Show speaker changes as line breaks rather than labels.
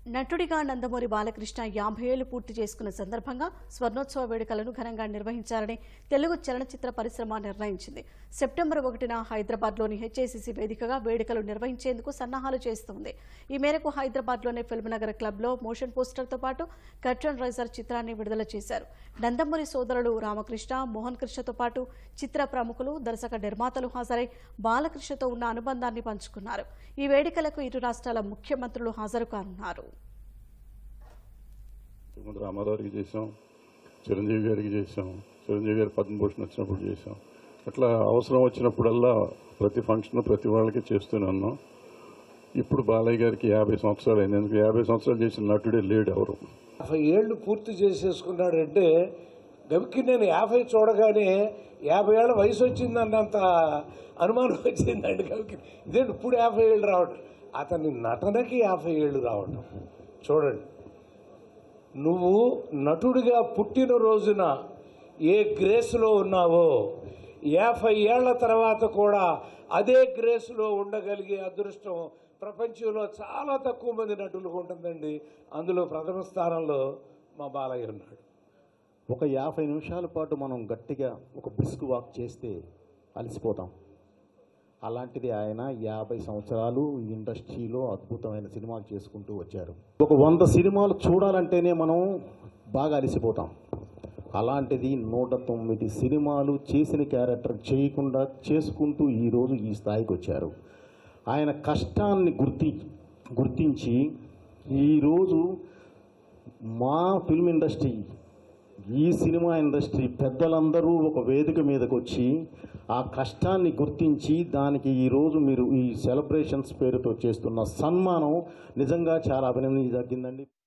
నటుడిగా నందమూరి బాలకృష్ణ 50 ఏళ్లు పూర్తి చేసుకున్న సందర్భంగా స్వర్ణోత్సవ వేడుకలను ఘనంగా నిర్వహించాలని తెలుగు చలనచిత్ర పరిశ్రమ నిర్ణయించింది. సెప్టెంబర్ 1న హైదరాబాద్లోని హెచ్ఏసీసీ వేదికగా వేడుకలు నిర్వహించేందుకు సన్నాహాలు చేస్తోంది. ఈ మేరకు హైదరాబాద్లోని ఫిల్మ్నగర్ క్లబ్లో మోషన్ పోస్టర్తో పాటు కర్టన్ రైజర్ చిత్రాన్ని విడుదల చేశారు. నందమూరి సోదరుడు రామకృష్ణ, మోహన్ కృష్ణతో పాటు చిత్ర ప్రముఖులు, దర్శక నిర్మాతలు హాజరై బాలకృష్ణతో ఉన్న అనుబంధాన్ని పంచుకున్నారు. ఈ వేడుకలకు ఇరు రాష్ట్రాల ముఖ్యమంత్రులు హాజరు కానున్నారు.
రామారావుకి చేసాం, చిరంజీవి గారికి చేసాం, చిరంజీవి గారి పద్మభూషణ్ వచ్చినప్పుడు చేసాం. అట్లా అవసరం వచ్చినప్పుడల్లా ప్రతి ఫంక్షన్ ప్రతి వాళ్ళకి చేస్తూనే ఉన్నాం. ఇప్పుడు బాలయ్య గారికి 50 సంవత్సరాలు అయింది. ఎందుకు 50 సంవత్సరాలు చేసిన నటుడే లేడు ఎవరు.
50 ఏళ్ళు పూర్తి చేసేసుకున్నాడంటే గవికి నేను 50 చూడగానే 50 ఏళ్ళ వయసు వచ్చిందన్నంత అనుమానం వచ్చిందండి గవికి. ఇదేంటి ఇప్పుడు 50 ఏళ్ళు రావడం, అతని నటనకి 50 ఏళ్ళు రావడం చూడండి. నువ్వు నటుడిగా పుట్టిన రోజున ఏ గ్రేస్లో ఉన్నావో 50 ఏళ్ల తర్వాత కూడా అదే గ్రేస్లో ఉండగలిగే అదృష్టం ప్రపంచంలో చాలా తక్కువ మంది నటులకు ఉంటుందండి. అందులో ప్రథమ స్థానంలో మా బాలయ్య ఉన్నాడు.
ఒక 50 నిమిషాల పాటు మనం గట్టిగా ఒక బ్రిస్క్ వాక్ చేస్తే అలసిపోతాం. అలాంటిది ఆయన 50 సంవత్సరాలు ఇండస్ట్రీలో అద్భుతమైన సినిమాలు చేసుకుంటూ వచ్చారు. ఒక 100 సినిమాలు చూడాలంటేనే మనం బాగా అలసిపోతాం. అలాంటిది 109 సినిమాలు చేసిన క్యారెక్టర్ చేయకుండా చేసుకుంటూ ఈరోజు ఈ స్థాయికి వచ్చారు. ఆయన కష్టాన్ని గుర్తించి ఈరోజు మా ఫిల్మ్ ఇండస్ట్రీ, ఈ సినిమా ఇండస్ట్రీ పెద్దలందరూ ఒక వేదిక మీదకి వచ్చి ఆ కష్టాన్ని గుర్తించి దానికి ఈరోజు మీరు ఈ సెలబ్రేషన్స్ పేరుతో చేస్తున్న సన్మానం నిజంగా చాలా అభినందించదగ్గిందండి.